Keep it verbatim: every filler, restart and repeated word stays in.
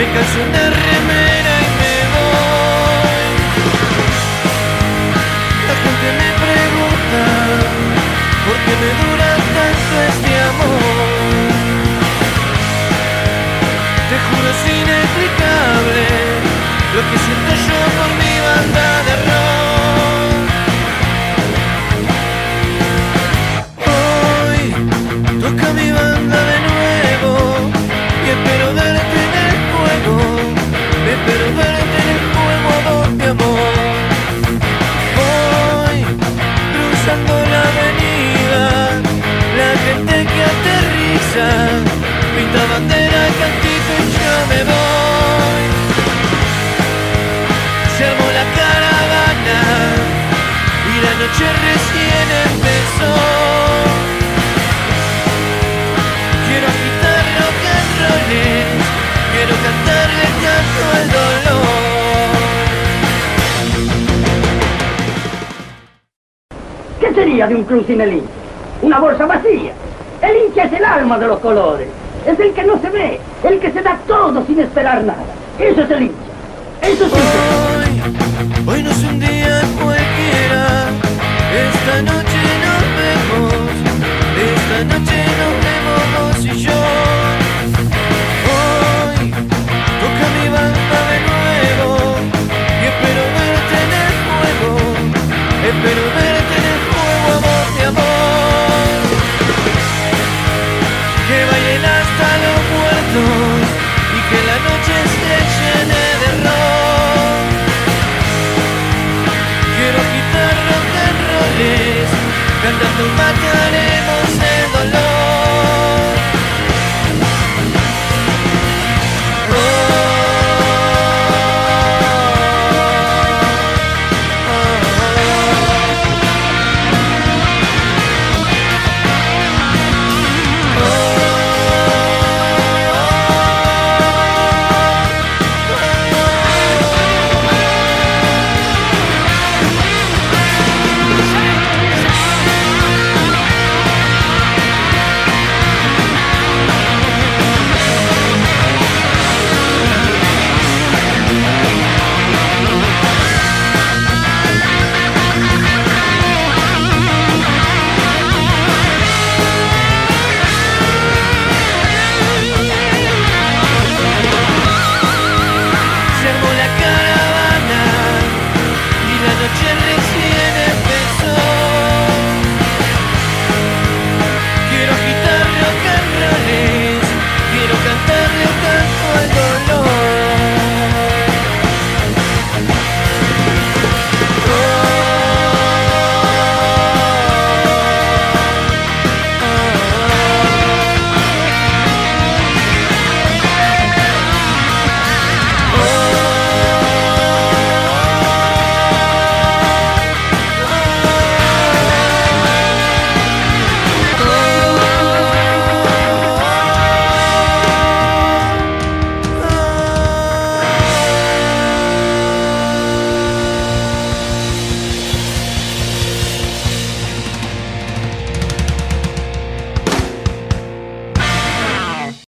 calzo una remera y me voy. La gente me pregunta ¿por qué me dura tanto este amor? Te juro es inexplicable lo que siento yo por mi banda de rock. Hoy toca mi banda de nuevo y espero verte en el juego, espero verte en el juego, donde amor. Voy cruzando la avenida, la gente que aterriza, pinta bandera, cantito y yo me voy. Se armó la caravana y la noche recién empezó. Quiero agitar rock and roll, quiero cantarle canto al dolor. ¿Qué sería de un club sin el hincha? Una bolsa vacía. El hincha es el alma de los colores. Es el que no se ve, el que se da todo sin esperar nada. Eso es el hincha. Eso es hincha. Hoy, hoy no es un día cualquiera. Esta noche nos vemos. Esta noche nos vemos vos y yo. Hoy toca mi banda de nuevo y espero verte en el juego. Espero verte en el juego, amor de amor. Que bailen hasta los muertos y que la noche se llene de rock. Quiero quitar rock and rolls, cantando más.